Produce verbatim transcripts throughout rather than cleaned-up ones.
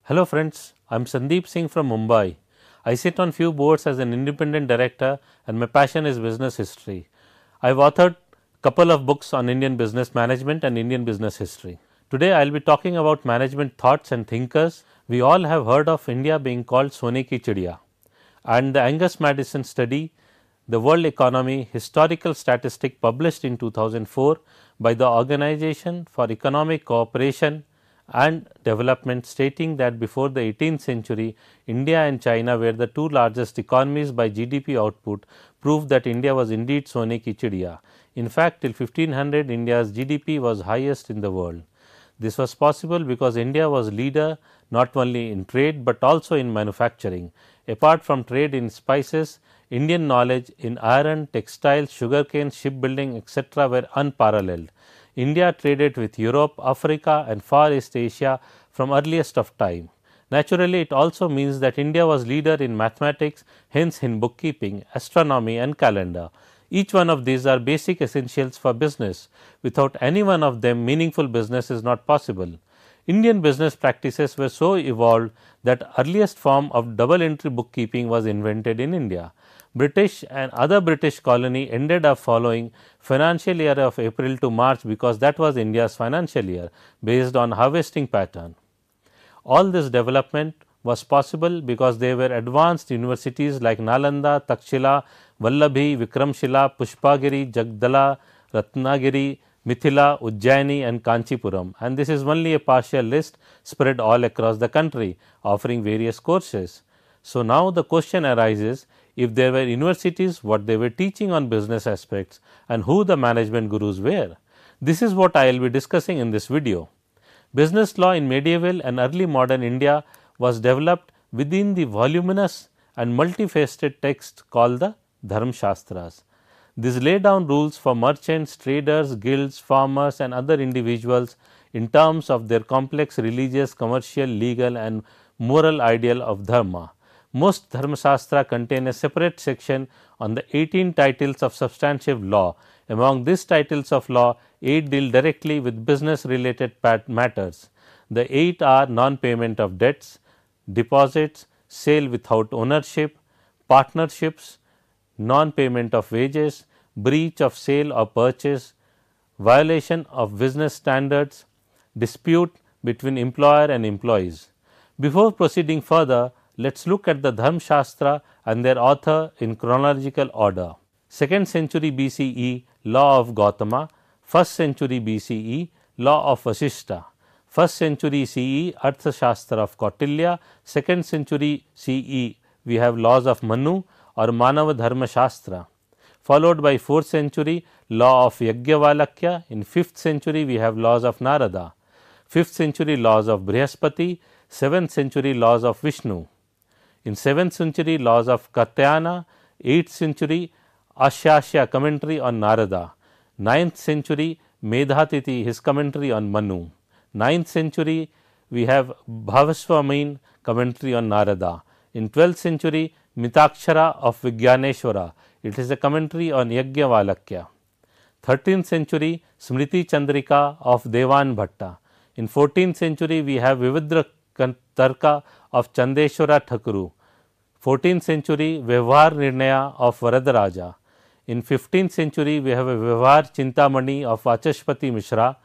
Hello friends, I am Sandeep Singh from Mumbai. I sit on few boards as an independent director and my passion is business history. I have authored couple of books on Indian business management and Indian business history. Today I will be talking about management thoughts and thinkers. We all have heard of India being called Sone ki Chidiya, and the Angus Madison study, the world economy historical statistic published in two thousand four by the Organization for Economic Cooperation and Development, stating that before the eighteenth century, India and China were the two largest economies by G D P output, proved that India was indeed Sone ki Chidiya. In fact, till fifteen hundred, India's G D P was highest in the world. This was possible because India was leader not only in trade but also in manufacturing. Apart from trade in spices, Indian knowledge in iron, textiles, sugarcane, shipbuilding, et cetera were unparalleled. India traded with Europe, Africa and Far East Asia from earliest of time. Naturally, it also means that India was leader in mathematics, hence in bookkeeping, astronomy and calendar. Each one of these are basic essentials for business. Without any one of them, meaningful business is not possible. Indian business practices were so evolved that earliest form of double entry bookkeeping was invented in India. British and other British colony ended up following financial year of April to March because that was India's financial year based on harvesting pattern. All this development was possible because there were advanced universities like Nalanda, Takshila, Vallabhi, Vikramshila, Pushpagiri, Jagdala, Ratnagiri, Mithila, Ujjaini and Kanchipuram, and this is only a partial list spread all across the country offering various courses. So, now the question arises, if there were universities, what they were teaching on business aspects and who the management gurus were. This is what I will be discussing in this video. Business law in medieval and early modern India was developed within the voluminous and multifaceted text called the Dharma Shastras. These lay down rules for merchants, traders, guilds, farmers and other individuals in terms of their complex religious, commercial, legal and moral ideal of dharma. Most Dharma Shastra contain a separate section on the eighteen titles of substantive law. Among these titles of law, eight deal directly with business related matters. The eight are non-payment of debts, deposits, sale without ownership, partnerships, non-payment of wages, breach of sale or purchase, violation of business standards, dispute between employer and employees. Before proceeding further, let us look at the Dharma Shastra and their author in chronological order. second century B C E, law of Gautama, first century B C E, law of Vasishta, first century C E, Artha Shastra of Kautilya, second century C E, we have laws of Manu or Manava Dharma Shastra, followed by fourth century law of Yajnavalakya. In fifth century we have laws of Narada, fifth century laws of Brihaspati, seventh century laws of Vishnu, in seventh century laws of Katyayana, eighth century Ashyasya commentary on Narada, ninth century Medhatiti his commentary on Manu, ninth century we have Bhavaswamin commentary on Narada, in twelfth century Mitakshara of Vigyaneshwara, it is a commentary on Yajnavalakya, thirteenth century Smriti Chandrika of Devan Bhatta, in fourteenth century we have Vividra Tarka of Chandeshwara Thakuru, fourteenth century Vyavhar Nirnaya of Varadaraja, in fifteenth century we have a Vyavhar Chintamani of Vachashpati Mishra.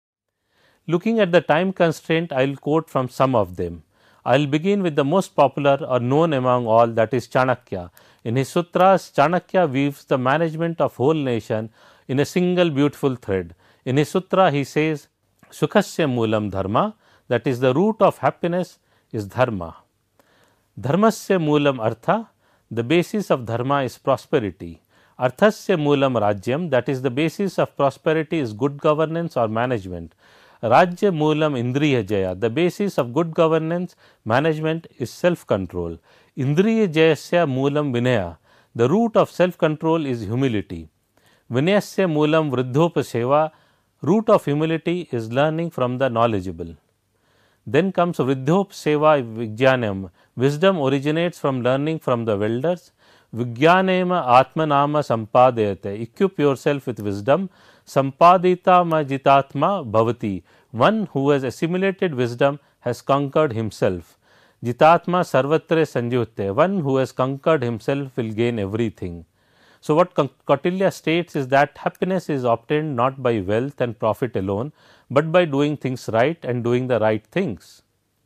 Looking at the time constraint, I will quote from some of them. I will begin with the most popular or known among all, that is Chanakya. In his sutras, Chanakya weaves the management of whole nation in a single beautiful thread. In his sutra he says, Sukhasya Moolam Dharma, that is the root of happiness is dharma. Dharmasya Moolam Artha, the basis of dharma is prosperity. Arthasya Moolam Rajyam, that is the basis of prosperity is good governance or management. Rajya Moolam Indriya Jaya, the basis of good governance management is self control. Indriya Jayasya Moolam Vinaya, the root of self control is humility. Vinayasya Moolam Vriddhopaseva, root of humility is learning from the knowledgeable. Then comes Vriddhopaseva Vijnanam, wisdom originates from learning from the elders. Vijnanema Atmanama Sampadayate, equip yourself with wisdom. Sampadita Majitatma Bhavati, One who has assimilated wisdom has conquered himself. Jitatma sarvatre sanjyute. One who has conquered himself will gain everything. So, what Kautilya states is that happiness is obtained not by wealth and profit alone, but by doing things right and doing the right things.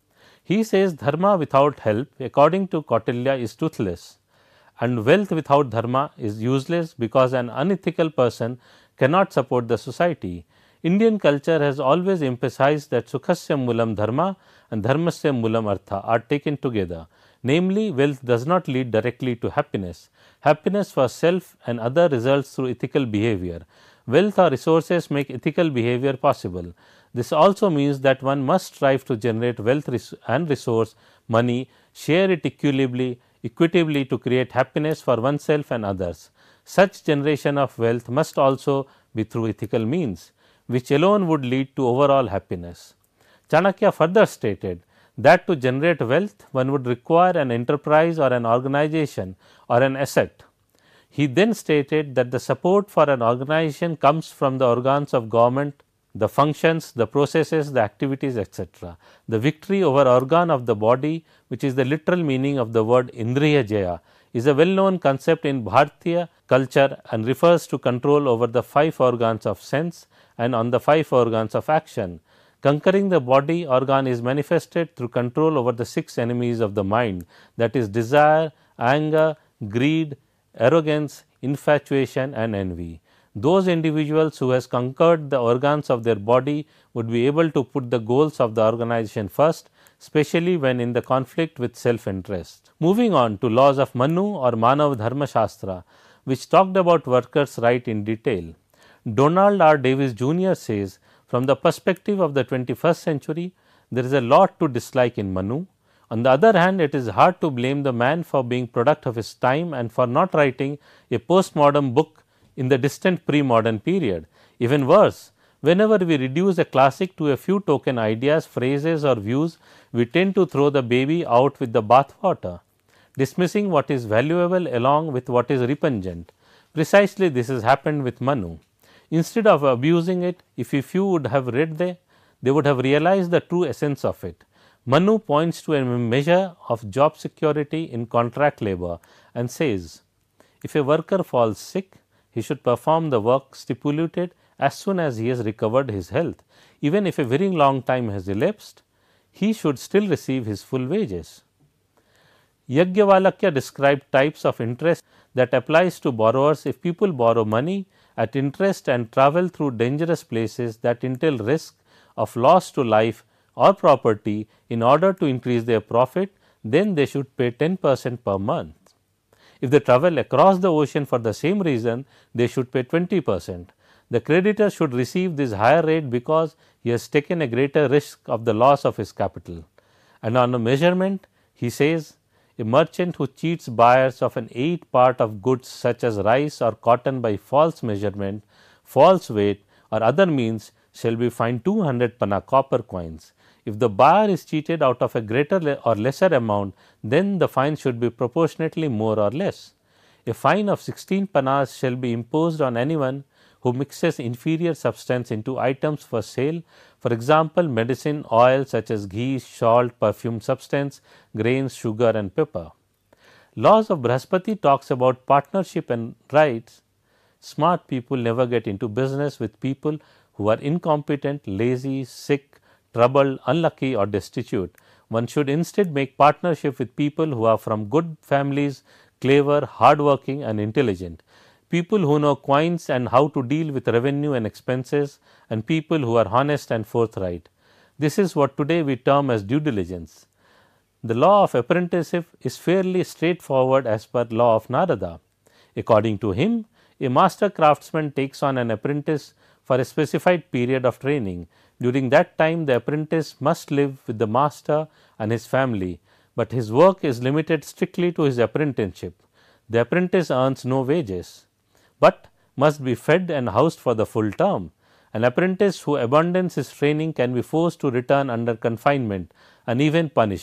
He says dharma without help, according to Kautilya, is toothless, and wealth without dharma is useless because an unethical person cannot support the society. Indian culture has always emphasized that sukhasya mulam dharma and dharmasya mulam artha are taken together. Namely, wealth does not lead directly to happiness. Happiness for self and other results through ethical behavior. Wealth or resources make ethical behavior possible. This also means that one must strive to generate wealth and resource, money, share it equitably, equitably to create happiness for oneself and others. Such generation of wealth must also be through ethical means, which alone would lead to overall happiness. Chanakya further stated that to generate wealth, one would require an enterprise or an organization or an asset. He then stated that the support for an organization comes from the organs of government, the functions, the processes, the activities, et cetera. The victory over organ of the body, which is the literal meaning of the word Indriya Jaya, is a well known concept in Bharatiya culture and refers to control over the five organs of sense and on the five organs of action. Conquering the body organ is manifested through control over the six enemies of the mind, that is desire, anger, greed, arrogance, infatuation and envy. Those individuals who has conquered the organs of their body would be able to put the goals of the organization first, especially when in the conflict with self-interest. Moving on to laws of Manu or Manav Dharma Shastra, which talked about workers' right in detail. Donald R. Davis Junior says, from the perspective of the twenty-first century, there is a lot to dislike in Manu. On the other hand, it is hard to blame the man for being product of his time and for not writing a postmodern book in the distant pre-modern period. Even worse, whenever we reduce a classic to a few token ideas, phrases or views, we tend to throw the baby out with the bathwater, dismissing what is valuable along with what is repugnant. Precisely this has happened with Manu. Instead of abusing it, if a few would have read they, they would have realized the true essence of it. Manu points to a measure of job security in contract labor and says, if a worker falls sick, he should perform the work stipulated as soon as he has recovered his health. Even if a very long time has elapsed, he should still receive his full wages. Yajnavalakya described types of interest that applies to borrowers if people borrow money at interest and travel through dangerous places that entail risk of loss to life or property in order to increase their profit, then they should pay ten percent per month. If they travel across the ocean for the same reason, they should pay twenty percent. The creditor should receive this higher rate because he has taken a greater risk of the loss of his capital. And on a measurement, he says, a merchant who cheats buyers of an eighth part of goods such as rice or cotton by false measurement, false weight or other means shall be fined two hundred panna copper coins. If the buyer is cheated out of a greater or lesser amount, then the fine should be proportionately more or less. A fine of sixteen pannas shall be imposed on anyone who mixes inferior substance into items for sale, for example, medicine, oil such as ghee, salt, perfume substance, grains, sugar and pepper. Laws of Brahaspati talks about partnership and rights. Smart people never get into business with people who are incompetent, lazy, sick, troubled, unlucky or destitute. One should instead make partnership with people who are from good families, clever, hardworking and intelligent. People who know coins and how to deal with revenue and expenses, and people who are honest and forthright. This is what today we term as due diligence. The law of apprenticeship is fairly straightforward as per law of Narada. According to him, a master craftsman takes on an apprentice for a specified period of training. During that time, the apprentice must live with the master and his family, but his work is limited strictly to his apprenticeship. The apprentice earns no wages, but must be fed and housed for the full term. An apprentice who abandons his training can be forced to return under confinement and even punished,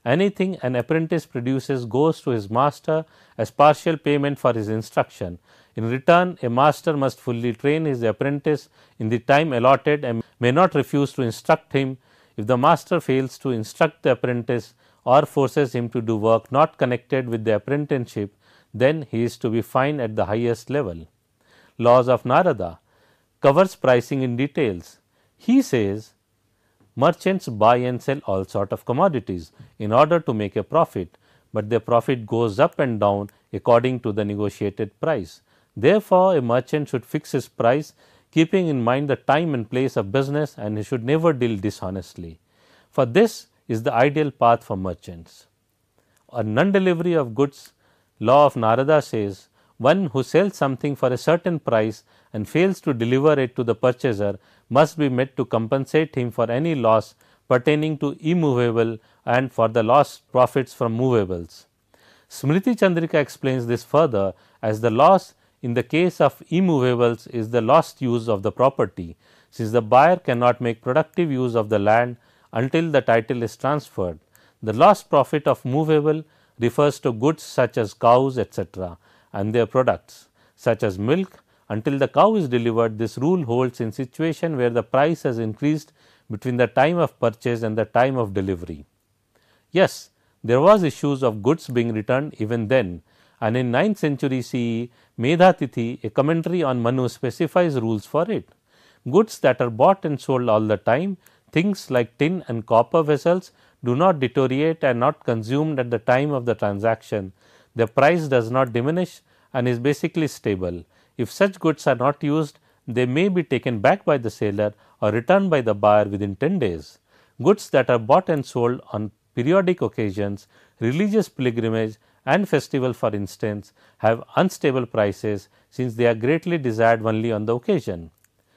Anything an apprentice produces goes to his master as partial payment for his instruction. In return, a master must fully train his apprentice in the time allotted and may not refuse to instruct him. If the master fails to instruct the apprentice or forces him to do work not connected with the apprenticeship, then he is to be fined at the highest level. Laws of Narada covers pricing in details. He says, merchants buy and sell all sort of commodities in order to make a profit, but their profit goes up and down according to the negotiated price. Therefore, a merchant should fix his price keeping in mind the time and place of business, and he should never deal dishonestly. For this is the ideal path for merchants. A non-delivery of goods, law of Narada says, one who sells something for a certain price and fails to deliver it to the purchaser must be made to compensate him for any loss pertaining to immovable and for the lost profits from movables. Smriti Chandrika explains this further as the loss in the case of immovables is the lost use of the property, since the buyer cannot make productive use of the land until the title is transferred. The lost profit of movable refers to goods such as cows, et cetera, and their products such as milk. Until the cow is delivered, this rule holds in situation where the price has increased between the time of purchase and the time of delivery. Yes, there was issues of goods being returned even then, and in ninth century C E, Medhatithi, a commentary on Manu, specifies rules for it. Goods that are bought and sold all the time, things like tin and copper vessels, do not deteriorate and not consumed at the time of the transaction. Their price does not diminish and is basically stable. If such goods are not used, they may be taken back by the seller or returned by the buyer within ten days. Goods that are bought and sold on periodic occasions, religious pilgrimage and festival for instance, have unstable prices since they are greatly desired only on the occasion.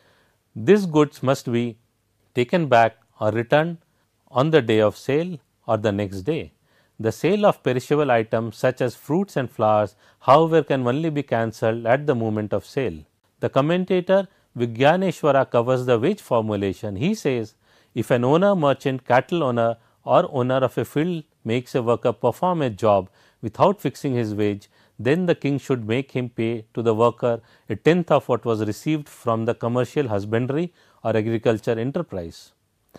These goods must be taken back or returned on the day of sale or the next day. The sale of perishable items such as fruits and flowers, however, can only be cancelled at the moment of sale. The commentator Vijnaneshwara covers the wage formulation. He says, if an owner, merchant, cattle owner or owner of a field makes a worker perform a job without fixing his wage, then the king should make him pay to the worker a tenth of what was received from the commercial husbandry or agriculture enterprise.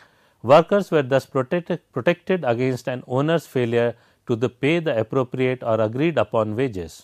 Workers were thus protected, protected against an owner's failure to the pay the appropriate or agreed upon wages.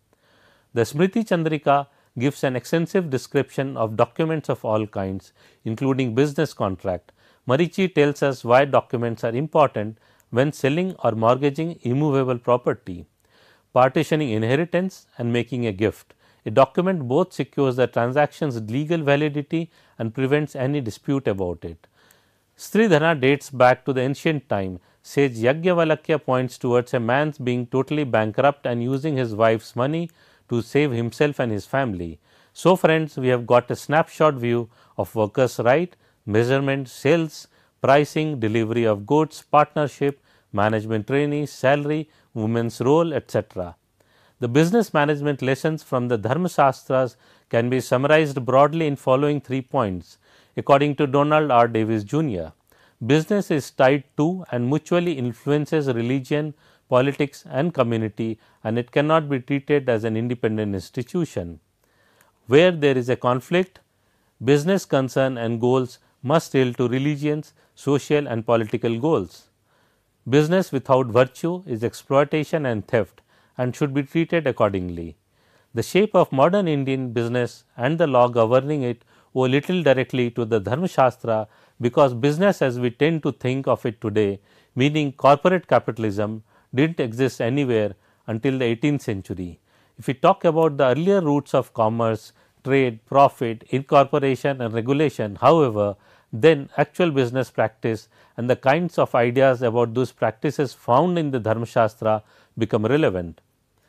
The Smriti Chandrika gives an extensive description of documents of all kinds, including business contract. Marichi tells us why documents are important when selling or mortgaging immovable property, partitioning inheritance and making a gift. A document both secures the transaction's legal validity and prevents any dispute about it. Sridhara dates back to the ancient time. Sage Yajnavalakya points towards a man's being totally bankrupt and using his wife's money to save himself and his family. So, friends, we have got a snapshot view of workers' right, measurement, sales, pricing, delivery of goods, partnership, management trainee, salary, women's role, et cetera. The business management lessons from the Dharma Shastras can be summarized broadly in following three points. According to Donald R. Davis Junior, business is tied to and mutually influences religion, politics and community, and it cannot be treated as an independent institution. Where there is a conflict, business concern and goals must yield to religion's social and political goals. Business without virtue is exploitation and theft and should be treated accordingly. The shape of modern Indian business and the law governing it owe little directly to the Dharma Shastra, because business as we tend to think of it today, meaning corporate capitalism, did not exist anywhere until the eighteenth century. If we talk about the earlier roots of commerce, trade, profit, incorporation and regulation, however, then actual business practice and the kinds of ideas about those practices found in the Dharma Shastra become relevant.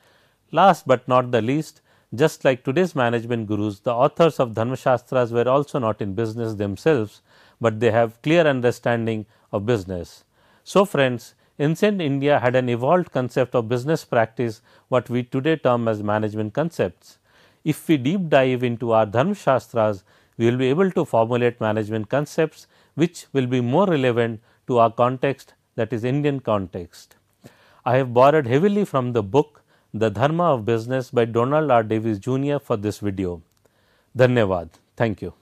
Last but not the least, just like today's management gurus, the authors of Dharma Shastras were also not in business themselves, but they have clear understanding of business. So, friends, ancient India had an evolved concept of business practice, what we today term as management concepts. If we deep dive into our Dharma Shastras, we will be able to formulate management concepts which will be more relevant to our context that is Indian context. I have borrowed heavily from the book The Dharma of Business by Donald R. Davis Junior for this video. Dhanyavad. Thank you.